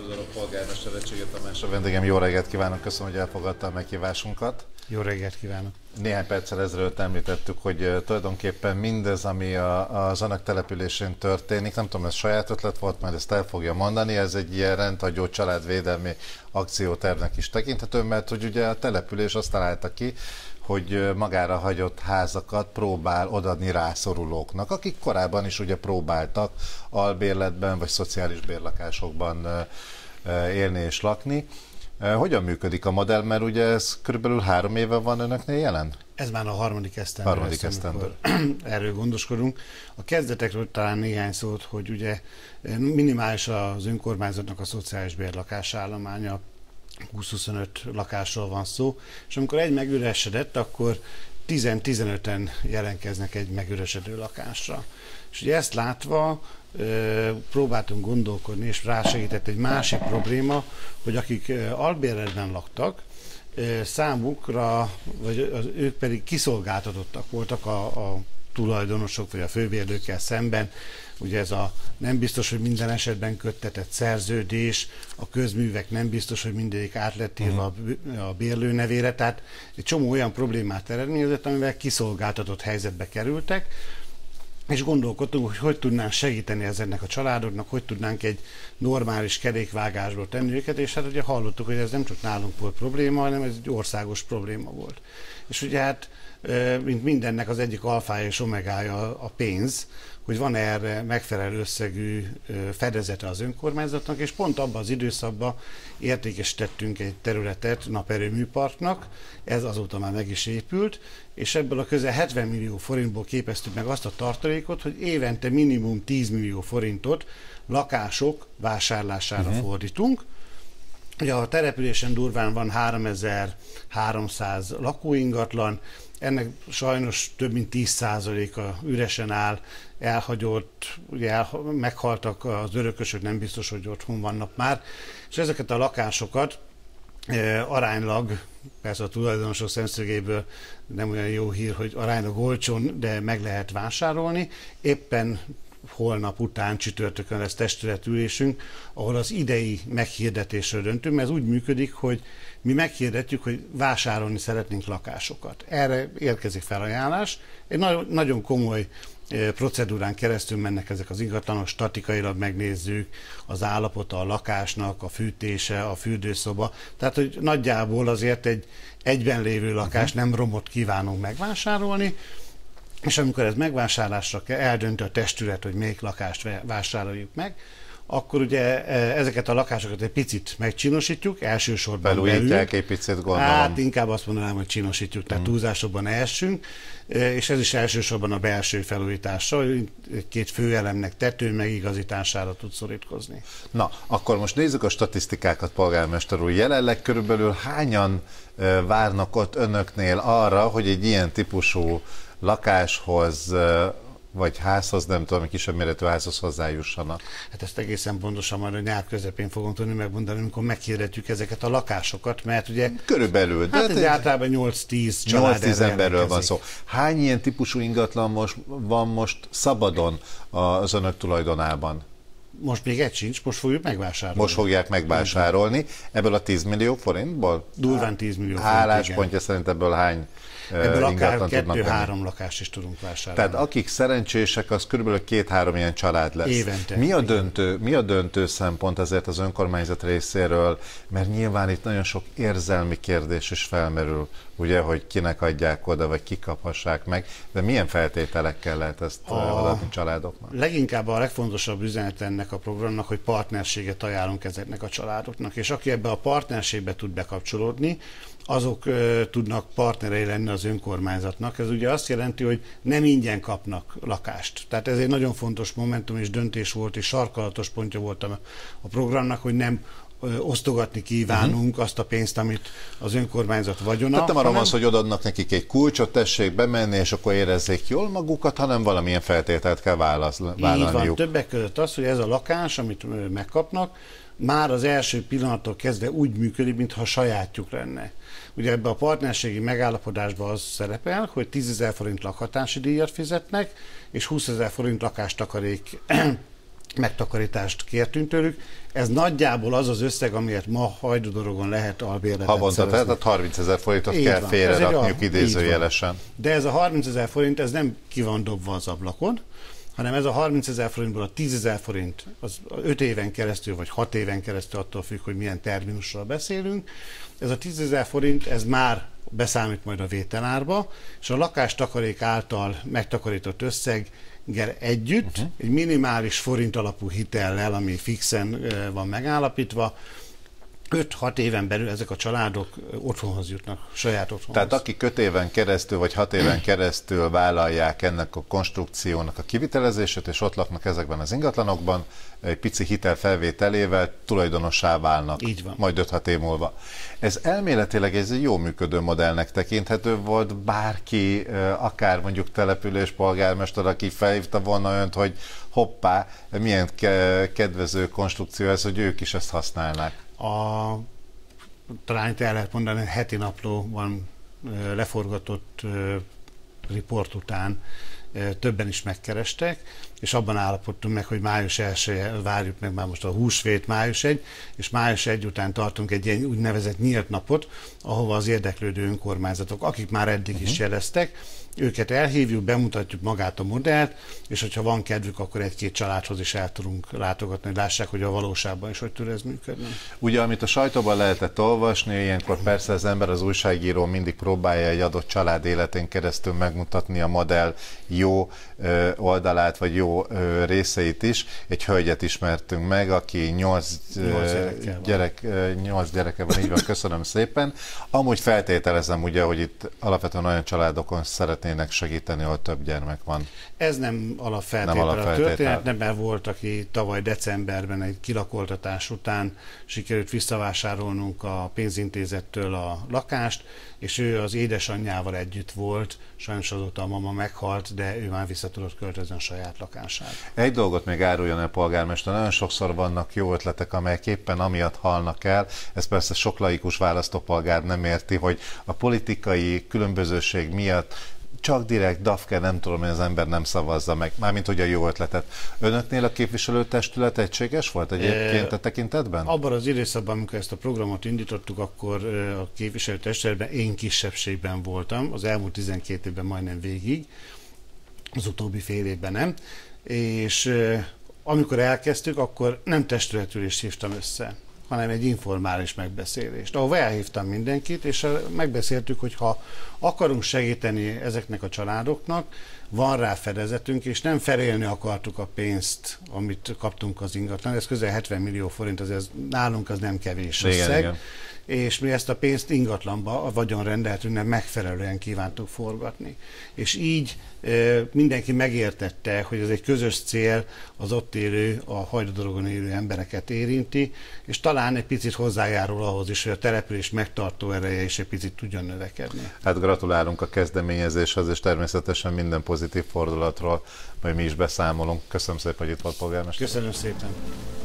Üdvözlöm a polgármester Recsegi Tamás, a vendégem, jó reggelt kívánok, köszönöm, hogy elfogadta a meghívásunkat. Jó reggelt kívánok! Néhány perccel ezelőtt említettük, hogy tulajdonképpen mindez, ami az önök településén történik, nem tudom, ez saját ötlet volt, majd ezt el fogja mondani, ez egy ilyen rendhagyó családvédelmi akciótervnek is tekinthető, mert hogy ugye a település azt találta ki, hogy magára hagyott házakat próbál odaadni rászorulóknak, akik korábban is ugye próbáltak albérletben vagy szociális bérlakásokban élni és lakni. Hogyan működik a modell, mert ugye ez körülbelül 3 éve van önöknél jelen? Ez már a harmadik esztendő. Erről gondoskodunk. A kezdetekről talán néhány szót, hogy ugye minimális az önkormányzatnak a szociális bérlakás állománya, 20-25 lakásról van szó, és amikor egy megüresedett, akkor 10-15-en jelentkeznek egy megüresedő lakásra. És ugye ezt látva próbáltunk gondolkodni, és rásegített egy másik probléma, hogy akik albérletben laktak, számukra, vagy ők pedig kiszolgáltatottak voltak a tulajdonosok, vagy a főbérlőkkel szemben. Ugye ez a nem biztos, hogy minden esetben köttetett szerződés, a közművek nem biztos, hogy mindegyik át lett írva a bérlő nevére, tehát egy csomó olyan problémát eredményezett, amivel kiszolgáltatott helyzetbe kerültek, és gondolkodtunk, hogy tudnánk segíteni ezeknek a családoknak, hogy tudnánk egy normális kerékvágásból tenni őket, és hát ugye hallottuk, hogy ez nem csak nálunk volt probléma, hanem ez egy országos probléma volt. És ugye hát, mint mindennek az egyik alfája és omegája a pénz, hogy van erre megfelelő összegű fedezete az önkormányzatnak, és pont abban az időszakban értékesítettünk egy területet naperőműparknak, ez azóta már meg is épült, és ebből a közel 70 millió forintból képeztük meg azt a tartalékot, hogy évente minimum 10 millió forintot lakások vásárlására fordítunk. Ugye a településen durván van 3300 lakóingatlan, ennek sajnos több mint 10%-a üresen áll, elhagyott, ugye meghaltak az örökösök, nem biztos, hogy otthon vannak már, és ezeket a lakásokat aránylag, persze a tulajdonosok szemszögéből nem olyan jó hír, hogy aránylag olcsón, de meg lehet vásárolni. Éppen holnap után csütörtökön lesz testületülésünk, ahol az idei meghirdetésről döntünk, mert ez úgy működik, hogy mi meghirdetjük, hogy vásárolni szeretnénk lakásokat. Erre érkezik felajánlás. Egy nagyon komoly procedúrán keresztül mennek ezek az ingatlanok, statikailag megnézzük az állapota a lakásnak, a fűtése, a fürdőszoba. Tehát, hogy nagyjából azért egy egyben lévő lakást nem romot kívánunk megvásárolni, és amikor ez megvásárlásra eldöntő a testület, hogy melyik lakást vásároljuk meg, akkor ugye ezeket a lakásokat egy picit megcsinosítjuk, elsősorban belújítják egy picit, gondolom. Hát inkább azt mondanám, hogy csinosítjuk, tehát túlzásokban elsünk, és ez is elsősorban a belső felújítással, két főelemnek tető megigazítására tud szorítkozni. Na, akkor most nézzük a statisztikákat, polgármester úr. Jelenleg körülbelül hányan várnak ott önöknél arra, hogy egy ilyen típusú lakáshoz vagy házhoz, nem tudom, kisebb méretű házhoz hozzájussanak? Hát ezt egészen pontosan majd a nyár közepén fogom tudni megmondani, amikor meghirdetjük ezeket a lakásokat, mert ugye... Körülbelül. Hát ez általában 8-10 család. 8-10 emberről van szó. Hány ilyen típusú ingatlan van most szabadon az önök tulajdonában? Most még egy sincs, most fogjuk megvásárolni. Most fogják megvásárolni. Ebből a 10 millió forintból? Durván 10 millió forint, álláspontja szerint ebből hány ebből akár 2-3 lakást is tudunk vásárolni. Tehát akik szerencsések, az körülbelül 2-3 ilyen család lesz. Évente. Mi a döntő szempont ezért az önkormányzat részéről? Mert nyilván itt nagyon sok érzelmi kérdés is felmerül, ugye, hogy kinek adják oda, vagy kikaphassák meg, de milyen feltételekkel lehet ezt adni családoknak? Leginkább a legfontosabb üzenet ennek a programnak, hogy partnerséget ajánlunk ezeknek a családoknak, és aki ebbe a partnerségbe tud bekapcsolódni, azok tudnak partnerei lenni az önkormányzatnak. Ez ugye azt jelenti, hogy nem ingyen kapnak lakást. Tehát ez egy nagyon fontos momentum és döntés volt, és sarkalatos pontja volt a programnak, hogy nem osztogatni kívánunk azt a pénzt, amit az önkormányzat vagyona. Tehát nem arra van, hogy odaadnak nekik egy kulcsot, tessék bemenni, és akkor érezzék jól magukat, hanem valamilyen feltételt kell vállalniuk. Így van, többek között az, hogy ez a lakás, amit megkapnak, már az első pillanattól kezdve úgy működik, mintha sajátjuk lenne. Ugye ebbe a partnerségi megállapodásban az szerepel, hogy 10 000 forint lakhatási díjat fizetnek, és 20 000 forint lakástakarék megtakarítást kértünk tőlük. Ez nagyjából az az összeg, amiért ma Hajdúdorogon lehet albérletet havonta, tehát 30 000 forintot így kell félrerakniuk idézőjelesen. De ez a 30 000 forint, ez nem ki van dobva az ablakon, hanem ez a 30 000 forintból a 10 000 forint, az 5 éven keresztül, vagy 6 éven keresztül, attól függ, hogy milyen terminusról beszélünk. Ez a 10 000 forint, ez már beszámít majd a vételárba, és a lakástakarék által megtakarított összeggel együtt, egy minimális forint alapú hitellel, ami fixen van megállapítva, 5-6 éven belül ezek a családok otthonhoz jutnak, saját otthonhoz. Tehát akik 5 éven keresztül, vagy 6 éven keresztül vállalják ennek a konstrukciónak a kivitelezését, és ott laknak ezekben az ingatlanokban, egy pici hitel felvételével tulajdonossá válnak. Így van. Majd 5-6 év múlva. Ez elméletileg egy jó működő modellnek tekinthető volt, bárki, akár mondjuk településpolgármester, aki felhívta volna önt, hogy hoppá, milyen kedvező konstrukció ez, hogy ők is ezt használnák. Talán itt el lehet mondani, heti napló van leforgatott riport után, többen is megkerestek, és abban állapodtunk meg, hogy május 1-e, várjuk meg már most a húsvét, május 1, és május 1 után tartunk egy ilyen úgynevezett nyílt napot, ahova az érdeklődő önkormányzatok, akik már eddig is jeleztek, őket elhívjuk, bemutatjuk magát a modellt, és hogyha van kedvük, akkor egy-két családhoz is el tudunk látogatni, hogy lássák, hogy a valóságban is hogy tud ez működni. Ugye, amit a sajtóban lehetett olvasni, ilyenkor persze az ember, az újságíró mindig próbálja egy adott család életén keresztül megmutatni a modell jó oldalát, vagy jó részeit is. Egy hölgyet ismertünk meg, aki 8 gyereke van, így van, köszönöm szépen. Amúgy feltételezem ugye, hogy itt alapvetően olyan családokon szeretnének segíteni, ahol több gyermek van. Ez nem alapfeltétel a történet, nem, mert volt, aki tavaly decemberben egy kilakoltatás után sikerült visszavásárolnunk a pénzintézettől a lakást, és ő az édesanyjával együtt volt, sajnos azóta a mama meghalt, de ő már vissza tudott költözni a saját lakására. Egy dolgot még áruljon el, polgármester, nagyon sokszor vannak jó ötletek, amelyek éppen amiatt halnak el, ez persze sok laikus választópolgár nem érti, hogy a politikai különbözőség miatt csak direkt DAFKE, nem tudom, hogy az ember nem szavazza meg, mármint hogy a jó ötletet. Önöknél a képviselőtestület egységes volt egyébként a tekintetben? Abban az időszakban, amikor ezt a programot indítottuk, akkor a képviselőtestületben én kisebbségben voltam, az elmúlt 12 évben majdnem végig, az utóbbi fél évben nem, és amikor elkezdtük, akkor nem testületülést hívtam össze, hanem egy informális megbeszélést, ahol elhívtam mindenkit, és megbeszéltük, hogy ha akarunk segíteni ezeknek a családoknak, van rá fedezetünk, és nem felélni akartuk a pénzt, amit kaptunk az ingatlan. Ez közel 70 millió forint, ez nálunk az nem kevés összeg. Igen. És mi ezt a pénzt ingatlanba, a vagyonrendeltünknek megfelelően kívántuk forgatni. És így mindenki megértette, hogy ez egy közös cél, az ott élő, a Hajdúdorogon élő embereket érinti, és talán egy picit hozzájárul ahhoz is, hogy a település megtartó ereje is egy picit tudjon növekedni. Hát gratulálunk a kezdeményezéshez, és természetesen minden pozitív fordulatról majd mi is beszámolunk. Köszönöm szépen, hogy itt volt, polgármester. Köszönöm szépen.